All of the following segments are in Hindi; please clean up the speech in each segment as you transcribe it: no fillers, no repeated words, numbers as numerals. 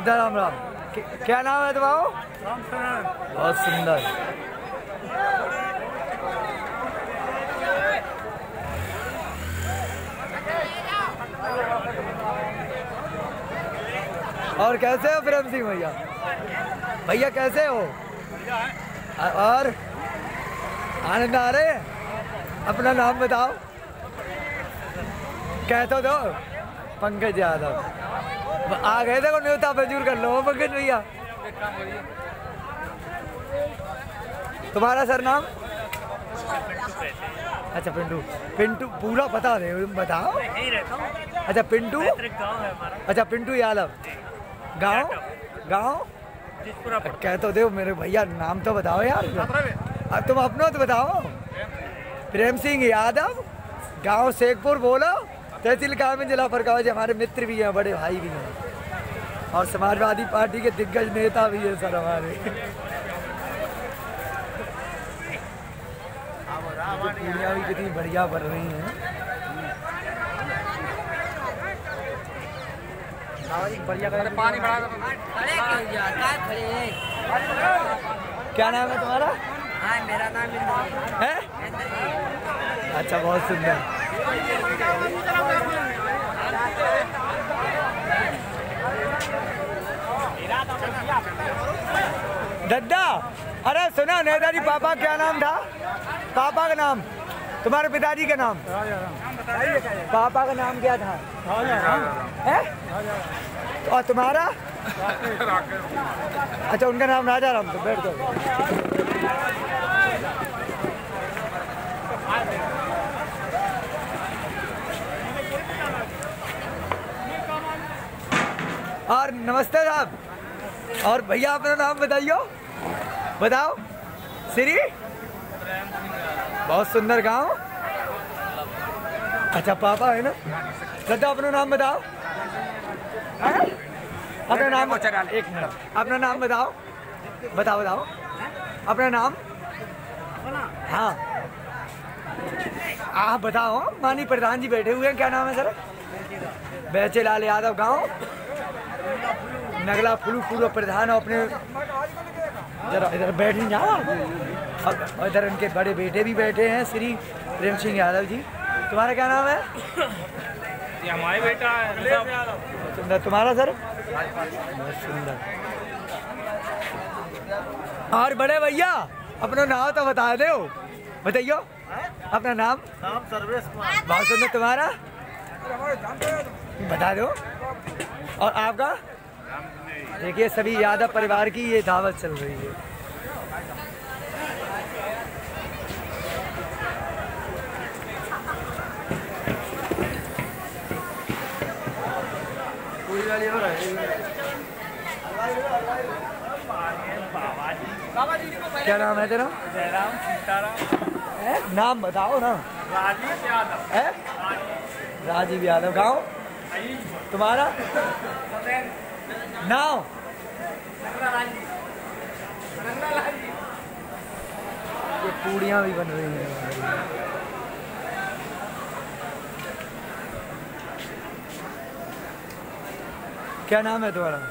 दादा राम राम। क्या नाम है तुम्हारा? बहुत सुंदर। और कैसे हो प्रेम सिंह भैया? भैया कैसे हो? और आनंद आ रहे हैं? अपना नाम बताओ। कह तो दो। पंकज यादव। आ गए थे को न्योता मंजूर कर लो पंकज भैया। तुम्हारा सर नाम? अच्छा पिंटू। पिंटू पूरा बता दे, बताओ। अच्छा पिंटू। अच्छा पिंटू यादव। गाँव? गाँव कह तो दो मेरे भैया, नाम तो बताओ यार। अब तुम अपना तो बताओ। प्रेम सिंह यादव, गांव शेखपुर बोलो, तहसील कानपुर, जिला फरक्का। हमारे मित्र भी हैं, बड़े भाई भी हैं और समाजवादी पार्टी के दिग्गज नेता भी हैं सर हमारे। पूड़ियाँ भी कितनी बढ़िया बन रही हैं। बढ़िया पानी बढ़ा। क्या नाम है तुम्हारा? हाँ मेरा नाम है। अच्छा बहुत सुंदर। दद्दा अरे सुनो, नेताजी पापा क्या नाम था? पापा का नाम, तुम्हारे पिताजी का नाम? पापा का नाम क्या था? है? और तुम्हारा? अच्छा उनका नाम राजा राम। तो बैठ जाओ। और नमस्ते साहब। और भैया अपना नाम बताइयो। बताओ। श्री? बहुत सुंदर गांव। अच्छा पापा है ना? दादा अपना नाम बताओ। अपना नाम? एक मिनट, अपना नाम बताओ। बताओ बताओ अपना नाम। हाँ आप बताओ। माननीय प्रधान जी बैठे हुए हैं, क्या नाम है सर? बैचेलाल यादव। गांव? नगला फुलू। पूर्व प्रधान। अपने जरा इधर बैठ नहीं जाओ। और इधर उनके बड़े बेटे भी बैठे हैं, श्री प्रेम सिंह यादव जी। तुम्हारा क्या नाम है? ये हमारे बेटा है। सुंदर। तुम्हारा सर? बहुत सुंदर। और बड़े भैया अपना नाम तो बता दो। बताइयो अपना नाम। सर्वेश कुमार। बहुत सुंदर। तुम्हारा बता दो। और आपका? देखिए सभी यादव परिवार की ये दावत चल रही है। क्या नाम है तेरा? जयराम सीताराम। नाम बताओ ना। राजीव यादव। है? राजीव यादव। गाँव? तुम्हारा नाम? ये पूड़ियाँ भी बन रही हैं। क्या नाम है तुम्हारा?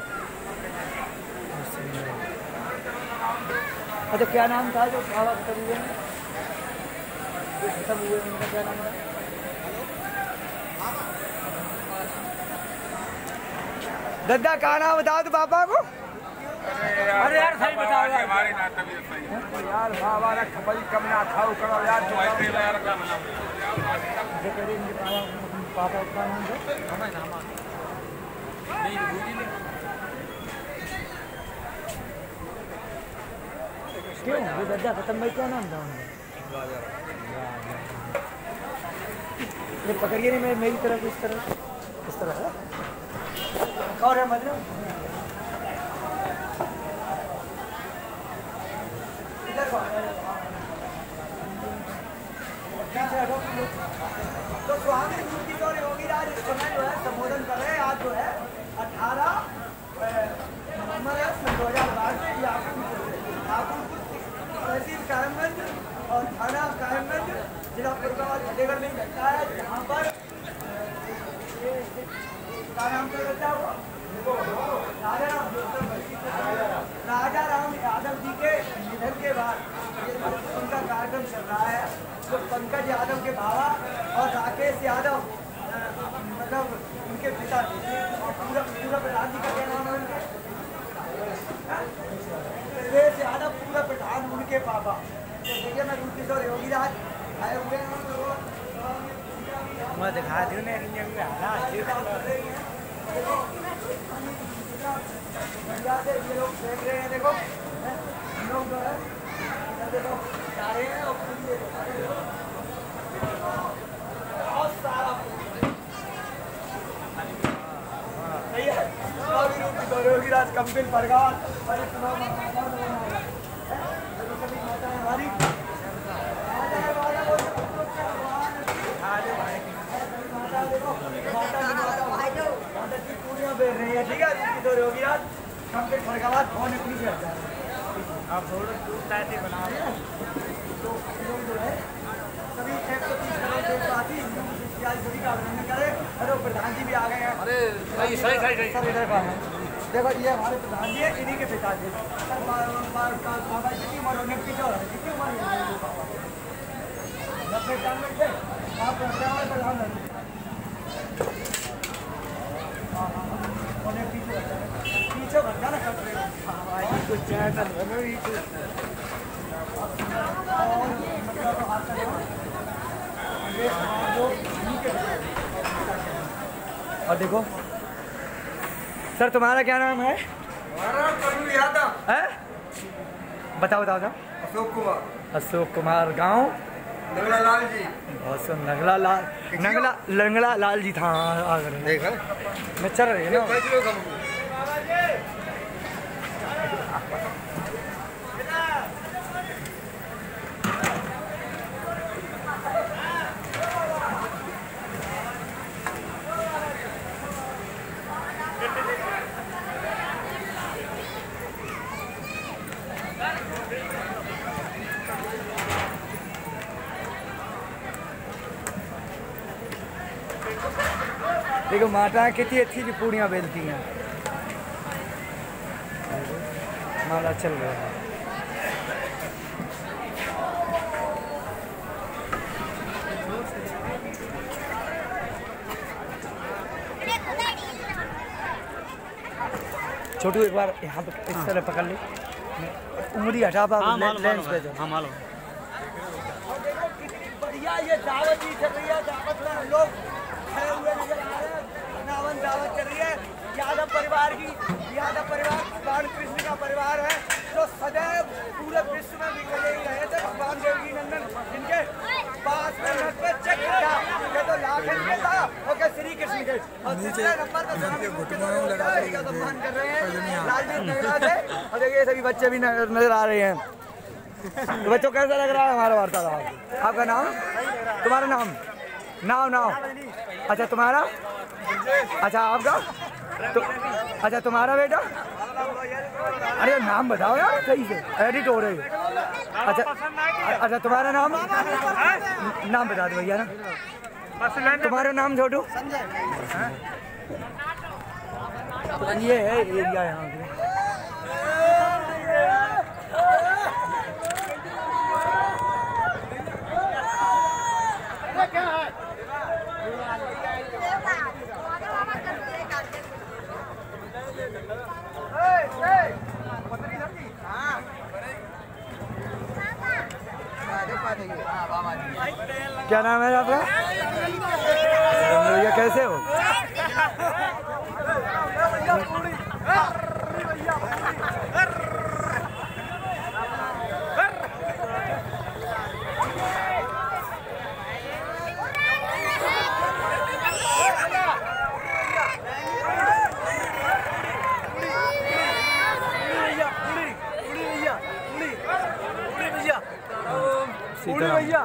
अच्छा क्या नाम था जो खावा खत्म हुए हैं? खत्म हुए उनका क्या नाम है? दद्दा का नाम बताओ तो पापा को। अरे यार सही बताओ यार। हमारी ना तबीयत सही है यार। बाबा ने खपली कम ना खाओ करो यार। पापा का नाम हमें नाम नहीं बूझी नहीं। क्यों ये दद्दा खत्म भाई क्या नाम था उनका? ये पकड़िए नहीं, मेरी तरफ इस तरह है। और है मतलब तो स्वामी की जो योगी राज इस समय जो है संबोधन कर रहे हैं। आज जो है 18 नवंबर 2022 तहसील कायमगंज और थाना कायमगंज, जिला फरक्का, छत्तीसगढ़ में लगता है, जहाँ पर क्या नाम से बचा हुआ? तो पंकज यादव के बाबा और राकेश यादव मतलब उनके पिता और पूरा प्रधान जी का क्या नाम है उनके? राकेश यादव पूरा प्रधान उनके पापा। तो देखिए मैं रूप किशोर योगीराज आए हुए हैं मैं दिखा दूँ ना ये लोग देख रहे हैं देखो लोग जो है देखो जा रहे हैं और बहुत सारा सही है योगीराज कंपिल परगार हमारी पूरियाँ बेच रही है ठीक है योगीराज कंपिल परगार कौन अपनी से हटा आप थोड़ा दूर टाइट बना रहे हैं तो जो है सभी 130 करोड़ देशवासी सभी का अभिनंदन करें। अरे प्रधान जी भी आ गए हैं। अरे सही सब इधर का है देखो ये हमारे प्रधान जी है इन्हीं के पिताजी बाबा जी की उम्र होने की जो है कितनी उम्र है 90-91 से आप प्रधानमंत्री पीछे भटका ना कर रहे कुछ और देखो सर तुम्हारा क्या नाम है? बताओ अशोक कुमार गांव नगला लाल जी बहुत सो नगला लाल जी था आ गए मैं चल रही है ना देखो माता कितनी अच्छी की पूड़ियाँ बेचती हैं माला चल रहा है छोटू एक बार यहाँ पे इस तरह पकड़ ले उंगली हटा पा लेंस पे जो मालूम बढ़िया ये दावत ही चल रही है दावत में हम लोग खड़े हुए नजर आ रहे हैं नावन दावत चल रही है यादव परिवार की यादव परिवार भगवान कृष्ण का परिवार है जो सदैव पूरे विश्व में बिखरे ही रहे थे भगवान देवकी नंदन जिनके पास में चक्र था ये तो लाखन के था ओके श्री कृष्ण के और दूसरे नंबर पर सम्मान कर रहे हैं लालजी नगरा से और देखिए सभी बच्चे भी नजर आ रहे हैं तो बच्चों कैसा लग रहा है हमारा वार्तालाप आपका नाम तुम्हारा नाम नाम अच्छा तुम्हारा अच्छा आपका तो अच्छा तुम्हारा बेटा अरे नाम बताओ यार सही से एडिट हो रही है अच्छा तुम्हारा नाम बता दो भैया ना तुम्हारा नाम छोटू ये है एरिया यहाँ पे क्या नाम है आपका? भैया कैसे हो? भैया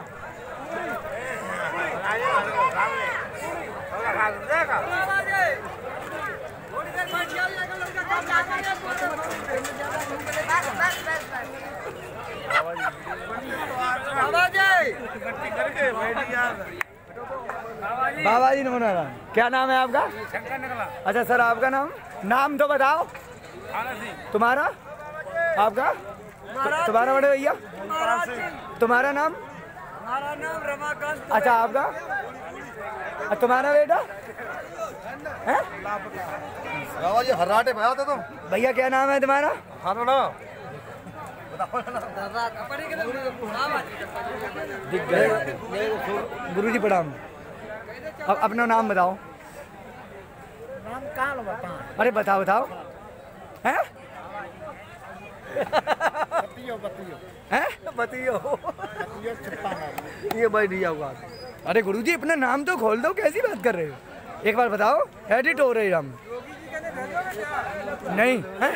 बाबा जी नमस्कार क्या नाम है आपका? अच्छा सर आपका नाम तो बताओ तुम्हारा आपका तुम्हारा बड़े भैया तुम्हारा नाम हमारा नाम रमाकांत। अच्छा आपका? और तुम्हारा बेटा है? बाबा जी हर्राटे भया था तुम। भैया क्या नाम है तुम्हारा? दिख गए। गुरुजी प्रणाम। अब अपना नाम बताओ। नाम कहाँ बताओ? अरे बताओ बताओ। हैं? हैं? बतियो ये भाई नहीं आऊंगा। अरे गुरुजी अपना नाम तो खोल दो, कैसी बात कर रहे हो? एक बार बताओ। एडिट हो रहे हम नहीं हैं?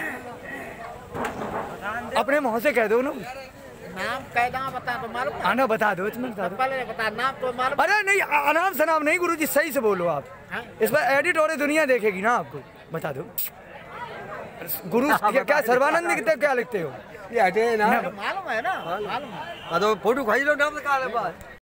अपने मुँह से कह दो ना। नाम कैदा बता तो मालूम। आना बता दो, इसमें बता दो। पहले बता नाम तो मालूम। अरे नहीं अनाम सनाम नहीं गुरुजी, सही से बोलो आप। इस बार एडिट हो रही दुनिया देखेगी ना आपको। बता दो गुरु क्या सर्वानंद लिखते हो, क्या लिखते हो? ये हटे ना मालूम है ना, मालूम है। तो फोटो खाई लो नाम निकाले बात।